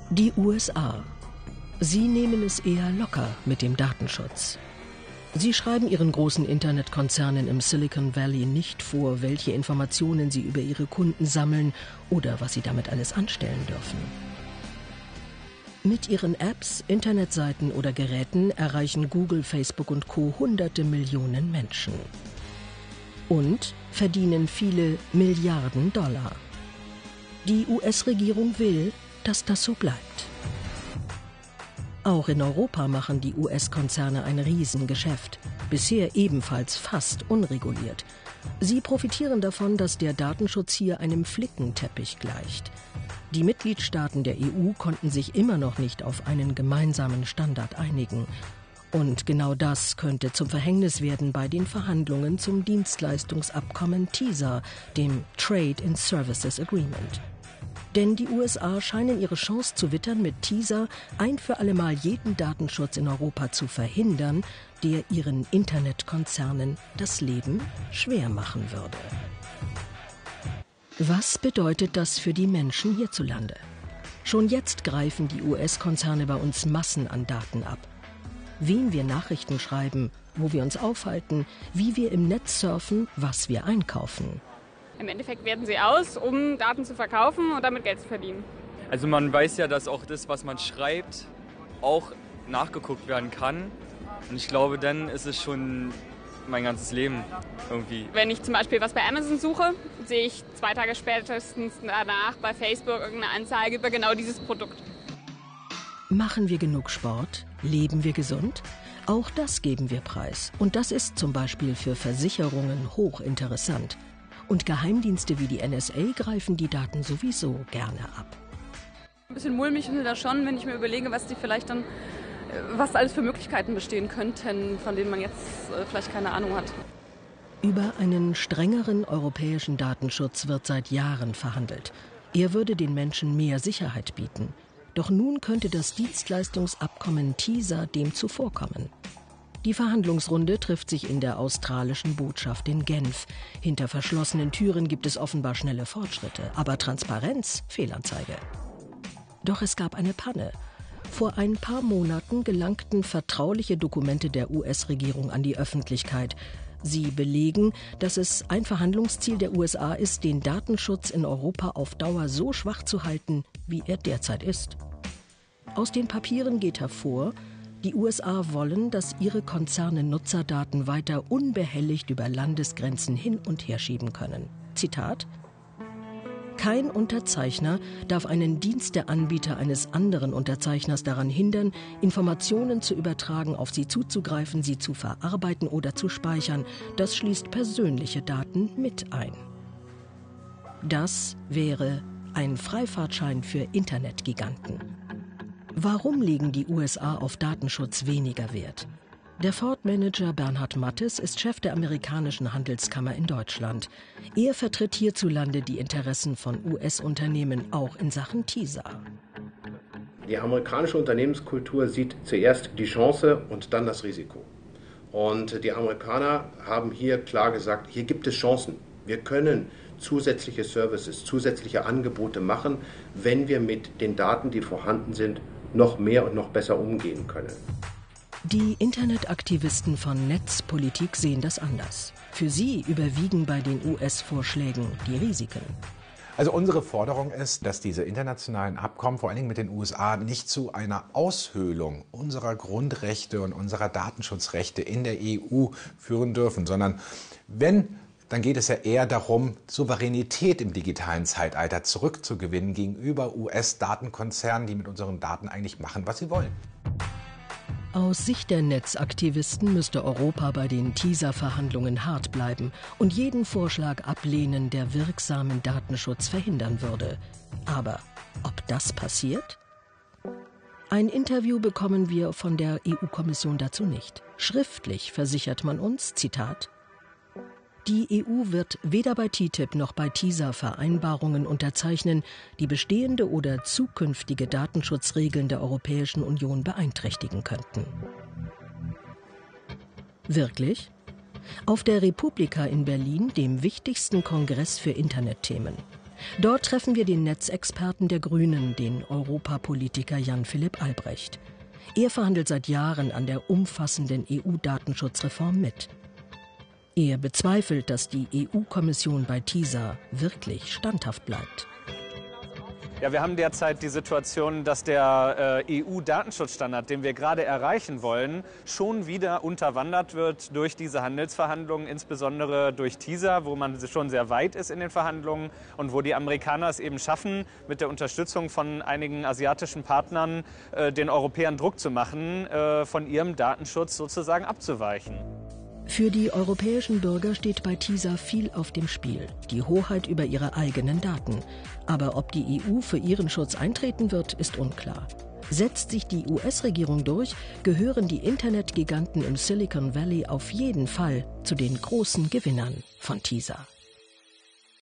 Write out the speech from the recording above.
Die USA. Sie nehmen es eher locker mit dem Datenschutz. Sie schreiben ihren großen Internetkonzernen im Silicon Valley nicht vor, welche Informationen sie über ihre Kunden sammeln oder was sie damit alles anstellen dürfen. Mit ihren Apps, Internetseiten oder Geräten erreichen Google, Facebook und Co. hunderte Millionen Menschen. Und verdienen viele Milliarden Dollar. Die US-Regierung will, dass das so bleibt. Auch in Europa machen die US-Konzerne ein Riesengeschäft, bisher ebenfalls fast unreguliert. Sie profitieren davon, dass der Datenschutz hier einem Flickenteppich gleicht. Die Mitgliedstaaten der EU konnten sich immer noch nicht auf einen gemeinsamen Standard einigen. Und genau das könnte zum Verhängnis werden bei den Verhandlungen zum Dienstleistungsabkommen TISA, dem Trade in Services Agreement. Denn die USA scheinen ihre Chance zu wittern, mit TISA ein für allemal jeden Datenschutz in Europa zu verhindern, der ihren Internetkonzernen das Leben schwer machen würde. Was bedeutet das für die Menschen hierzulande? Schon jetzt greifen die US-Konzerne bei uns Massen an Daten ab. Wem wir Nachrichten schreiben, wo wir uns aufhalten, wie wir im Netz surfen, was wir einkaufen. Im Endeffekt werten sie aus, um Daten zu verkaufen und damit Geld zu verdienen. Also man weiß ja, dass auch das, was man schreibt, auch nachgeguckt werden kann. Und ich glaube, dann ist es schon mein ganzes Leben irgendwie. Wenn ich zum Beispiel was bei Amazon suche, sehe ich 2 Tage spätestens danach bei Facebook irgendeine Anzeige über genau dieses Produkt. Machen wir genug Sport? Leben wir gesund? Auch das geben wir preis. Und das ist zum Beispiel für Versicherungen hochinteressant. Und Geheimdienste wie die NSA greifen die Daten sowieso gerne ab. Ein bisschen mulmig ist mir das schon, wenn ich mir überlege, was die vielleicht dann, was alles für Möglichkeiten bestehen könnten, von denen man jetzt vielleicht keine Ahnung hat. Über einen strengeren europäischen Datenschutz wird seit Jahren verhandelt. Er würde den Menschen mehr Sicherheit bieten. Doch nun könnte das Dienstleistungsabkommen TISA dem zuvorkommen. Die Verhandlungsrunde trifft sich in der australischen Botschaft in Genf. Hinter verschlossenen Türen gibt es offenbar schnelle Fortschritte, aber Transparenz, Fehlanzeige. Doch es gab eine Panne. Vor ein paar Monaten gelangten vertrauliche Dokumente der US-Regierung an die Öffentlichkeit. Sie belegen, dass es ein Verhandlungsziel der USA ist, den Datenschutz in Europa auf Dauer so schwach zu halten, wie er derzeit ist. Aus den Papieren geht hervor, die USA wollen, dass ihre Konzerne Nutzerdaten weiter unbehelligt über Landesgrenzen hin und her schieben können. Zitat: Kein Unterzeichner darf einen Diensteanbieter eines anderen Unterzeichners daran hindern, Informationen zu übertragen, auf sie zuzugreifen, sie zu verarbeiten oder zu speichern. Das schließt persönliche Daten mit ein. Das wäre ein Freifahrtschein für Internetgiganten. Warum legen die USA auf Datenschutz weniger Wert? Der Ford-Manager Bernhard Mattes ist Chef der amerikanischen Handelskammer in Deutschland. Er vertritt hierzulande die Interessen von US-Unternehmen auch in Sachen TISA. Die amerikanische Unternehmenskultur sieht zuerst die Chance und dann das Risiko. Und die Amerikaner haben hier klar gesagt, hier gibt es Chancen. Wir können zusätzliche Services, zusätzliche Angebote machen, wenn wir mit den Daten, die vorhanden sind, noch mehr und noch besser umgehen können. Die Internetaktivisten von Netzpolitik sehen das anders. Für sie überwiegen bei den US-Vorschlägen die Risiken. Also unsere Forderung ist, dass diese internationalen Abkommen, vor allen Dingen mit den USA, nicht zu einer Aushöhlung unserer Grundrechte und unserer Datenschutzrechte in der EU führen dürfen, sondern dann geht es ja eher darum, Souveränität im digitalen Zeitalter zurückzugewinnen gegenüber US-Datenkonzernen, die mit unseren Daten eigentlich machen, was sie wollen. Aus Sicht der Netzaktivisten müsste Europa bei den TISA-Verhandlungen hart bleiben und jeden Vorschlag ablehnen, der wirksamen Datenschutz verhindern würde. Aber ob das passiert? Ein Interview bekommen wir von der EU-Kommission dazu nicht. Schriftlich versichert man uns, Zitat: Die EU wird weder bei TTIP noch bei TISA Vereinbarungen unterzeichnen, die bestehende oder zukünftige Datenschutzregeln der Europäischen Union beeinträchtigen könnten. Wirklich? Auf der Republika in Berlin, dem wichtigsten Kongress für Internetthemen. Dort treffen wir den Netzexperten der Grünen, den Europapolitiker Jan-Philipp Albrecht. Er verhandelt seit Jahren an der umfassenden EU-Datenschutzreform mit. Er bezweifelt, dass die EU-Kommission bei TISA wirklich standhaft bleibt. Ja, wir haben derzeit die Situation, dass der EU-Datenschutzstandard, den wir gerade erreichen wollen, schon wieder unterwandert wird durch diese Handelsverhandlungen, insbesondere durch TISA, wo man schon sehr weit ist in den Verhandlungen und wo die Amerikaner es eben schaffen, mit der Unterstützung von einigen asiatischen Partnern den Europäern Druck zu machen, von ihrem Datenschutz sozusagen abzuweichen. Für die europäischen Bürger steht bei TISA viel auf dem Spiel, die Hoheit über ihre eigenen Daten. Aber ob die EU für ihren Schutz eintreten wird, ist unklar. Setzt sich die US-Regierung durch, gehören die Internetgiganten im Silicon Valley auf jeden Fall zu den großen Gewinnern von TISA.